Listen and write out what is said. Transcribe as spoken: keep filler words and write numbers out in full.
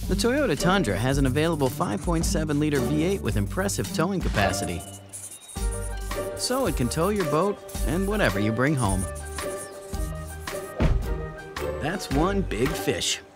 The Toyota Tundra has an available five point seven liter V eight with impressive towing capacity, so it can tow your boat and whatever you bring home. That's one big fish.